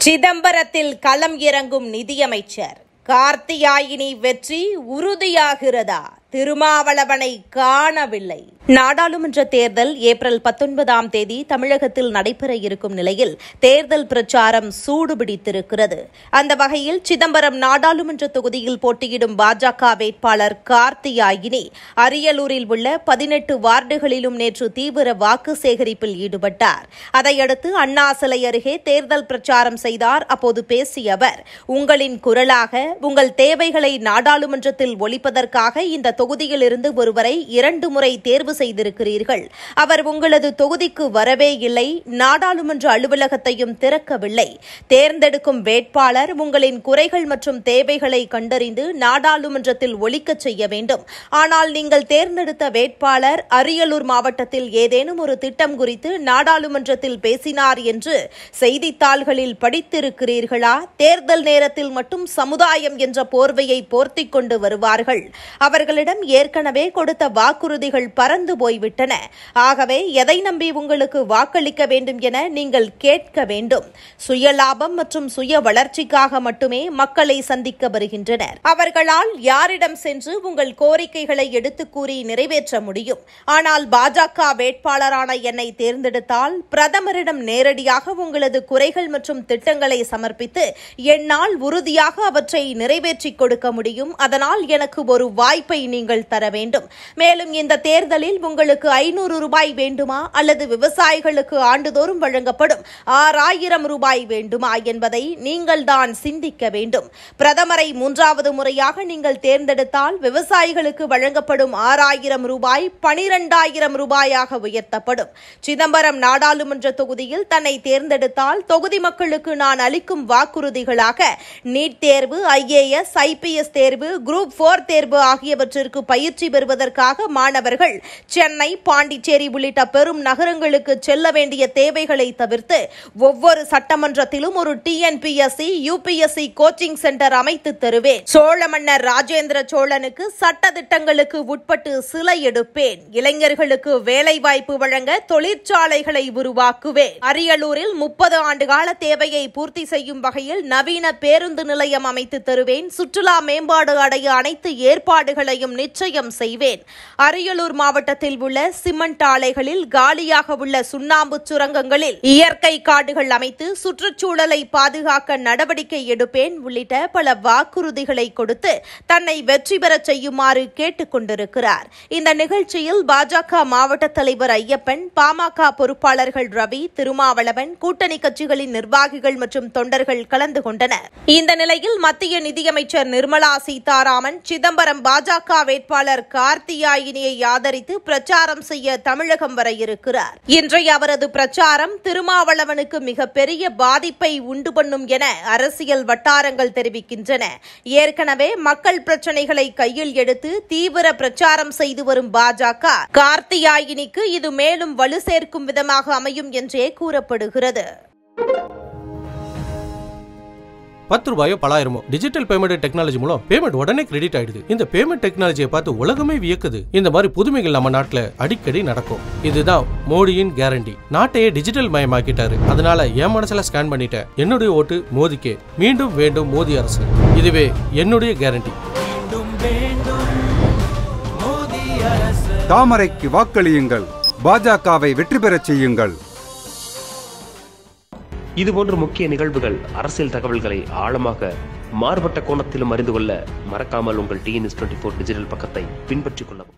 சிதம்பரத்தில் களம் இறங்கும் நிதியமைச்சர் கார்த்தியாயினி வெற்றி உறுதியாகிறதா? திருமாவளவனை காணவில்லை. நாடாளுமன்ற தேர்தல் ஏப்ரல் 19ஆம் தேதி தமிழகத்தில் நடைபெற இருக்கும் நிலையில் தேர்தல் பிரச்சாரம் சூடுபிடித்திருக்கிறது. அந்த வகையில் சிதம்பரம் நாடாளுமன்ற தொகுதியில் போட்டியிடும் பாஜக வேட்பாளர் கார்த்தியாயினி அரியலூரில் உள்ள 18 வார்டுகளிலும் நேற்று தீவிர வாக்கு சேகரிப்பில் ஈடுபட்டார். அதையடுத்து அண்ணா சிலை அருகே தேர்தல் பிரச்சாரம் செய்தார். அப்போது பேசிய அவர், உங்களின் குரலாக உங்கள் தேவைகளை நாடாளுமன்றத்தில் ஒலிப்பதற்காக இந்த தொகுதியிலிருந்து ஒருவரை 2 முறை தேர்வு செய்திருக்கிறீர்கள். அவர் உங்களது தொகுதிக்கு வரவே இல்லை, நாடாளுமன்ற அலுவலகத்தையும் திறக்கவில்லை. தேர்ந்தெடுக்கும் வேட்பாளர் உங்களின் குறைகள் மற்றும் தேவைகளை கண்டறிந்து நாடாளுமன்றத்தில் ஒலிக்கச் செய்ய வேண்டும். ஆனால் நீங்கள் தேர்ந்தெடுத்த வேட்பாளர் அரியலூர் மாவட்டத்தில் ஏதேனும் ஒரு திட்டம் குறித்து நாடாளுமன்றத்தில் பேசினார் என்று செய்தித்தாள்களில் படித்திருக்கிறீர்களா? தேர்தல் நேரத்தில் மட்டும் சமுதாயம் என்ற போர்வையை போர்த்திக் கொண்டு வருவார்கள். அவர்களிடம் ஏற்கனவே கொடுத்த வாக்குறுதிகள் பறந்து போய்விட்டன. ஆகவே எதை நம்பி உங்களுக்கு வாக்களிக்க வேண்டும் என நீங்கள் கேட்க வேண்டும். சுயலாபம் மற்றும் சுய வளர்ச்சிக்காக மட்டுமே மக்களை சந்திக்க வருகின்றனர். அவர்களால் யாரிடம் சென்று உங்கள் கோரிக்கைகளை எடுத்து கூறி நிறைவேற்ற முடியும்? ஆனால் பாஜக வேட்பாளரான என்னை தேர்ந்தெடுத்தால் பிரதமரிடம் நேரடியாக உங்களது குறைகள் மற்றும் திட்டங்களை சமர்ப்பித்து என்னால் உறுதியாக அவற்றை நிறைவேற்றிக் கொடுக்க முடியும். அதனால் எனக்கு ஒரு வாய்ப்பை நீங்கள் தர வேண்டும். மேலும் இந்த தேர்தலில் உங்களுக்கு 500 ரூபாய் வேண்டுமா அல்லது விவசாயிகளுக்கு ஆண்டுதோறும் வழங்கப்படும் 6000 ரூபாய் வேண்டுமா என்பதை நீங்கள் தான் சிந்திக்க வேண்டும். பிரதமரை 3வது முறையாக நீங்கள் தேர்ந்தெடுத்தால் விவசாயிகளுக்கு வழங்கப்படும் 6000 ரூபாய் 12000 ரூபாயாக உயர்த்தப்படும். சிதம்பரம் நாடாளுமன்ற தொகுதியில் தன்னை தேர்ந்தெடுத்தால் தொகுதி மக்களுக்கு நான் அளிக்கும் வாக்குறுதிகளாக நீட் தேர்வு, IAS, IPS தேர்வு, குரூப் 4 தேர்வு ஆகியவற்றிற்கு பயிற்சி பெறுவதற்காக மாணவர்கள் சென்னை, பாண்டிச்சேரி உள்ளிட்ட பெரும் நகரங்களுக்கு செல்ல வேண்டிய தேவைகளை தவிர்த்து ஒவ்வொரு சட்டமன்றத்திலும் ஒரு TNPSC, UPSC கோச்சிங் சென்டர் அமைத்து தருவேன். சோழ மன்னர் ராஜேந்திர சோழனுக்கு சட்ட திட்டங்களுக்கு உட்பட்டு சிலை எடுப்பேன். இளைஞர்களுக்கு வேலைவாய்ப்பு வழங்க தொழிற்சாலைகளை உருவாக்குவேன். அரியலூரில் 30 ஆண்டுகால தேவையை பூர்த்தி செய்யும் வகையில் நவீன பேருந்து நிலையம் அமைத்து தருவேன். சுற்றுலா மேம்பாடு அடைய அனைத்து ஏற்பாடுகளையும் நிச்சயம் செய்வேன். அரியலூர் மாவட்டத்தில் உள்ள சிமெண்ட் ஆலைகளில் காலியாக உள்ள சுண்ணாம்பு சுரங்கங்களில் இயற்கை காடுகள் அமைத்து சுற்றுச்சூழலை பாதுகாக்க நடவடிக்கை எடுப்பேன் உள்ளிட்ட பல வாக்குறுதிகளை கொடுத்து தன்னை வெற்றி பெறச் செய்யுமாறு கேட்டுக் கொண்டிருக்கிறார். இந்த நிகழ்ச்சியில் பாஜக மாவட்ட தலைவர் ஐயப்பன், பாமக பொறுப்பாளர்கள் ரவி, திருமாவளவன், கூட்டணி கட்சிகளின் நிர்வாகிகள் மற்றும் தொண்டர்கள் கலந்து கொண்டனர். இந்த நிலையில் மத்திய நிதியமைச்சர் நிர்மலா சீதாராமன் சிதம்பரம் பாஜக வேட்பாளர் கார்த்தியாயினியை ஆதரித்து பிரச்சாரம் செய்ய தமிழகம் வர இருக்கிறார். இன்றைய அவரது பிரச்சாரம் திருமாவளவனுக்கு மிகப்பெரிய பாதிப்பை உண்டு பண்ணும் என அரசியல் வட்டாரங்கள் தெரிவிக்கின்றன. ஏற்கனவே மக்கள் பிரச்சனைகளை கையில் எடுத்து தீவிர பிரச்சாரம் செய்து வரும் பாஜக கார்த்தியாயினிக்கு இது மேலும் வலு சேர்க்கும் விதமாக அமையும் என்றே கூறப்படுகிறது. 10 ரூபாயோ 1000 டிஜிட்டல் பேமெண்ட் டெக்னாலஜி மூலம் பேமெண்ட் உடனே கிரெடிட் ஆயிடுது. இந்த பேமெண்ட் டெக்னாலஜியை பார்த்து உலகமே வியக்குது. இந்த மாதிரி புதுமைகள் நம்ம நாட்டுல அடிக்கடி நடக்கும். இதுதான் மோடியின் கேரண்டி. நாட்டையே டிஜிட்டல் மயமாக்கிட்டாரு. அதனால என் மனசுல ஸ்கேன் பண்ணிட்டேன். என்னுடைய ஓட்டு மோதிக்கே. மீண்டும் வேண்டும் மோடி அரசு. இதுவே என்னுடைய கேரண்டி. தாமரைக்கு வாக்களியுங்கள். பாஜகவை வெற்றி பெறச் செய்யுங்கள். இதுபோன்ற முக்கிய நிகழ்வுகள், அரசியல் தகவல்களை ஆழமாக மாறுபட்ட கோணத்திலும் அறிந்து கொள்ள மறக்காமல் உங்கள் TNS24 டிஜிட்டல் பக்கத்தை பின்பற்றிக் கொள்ளவும்.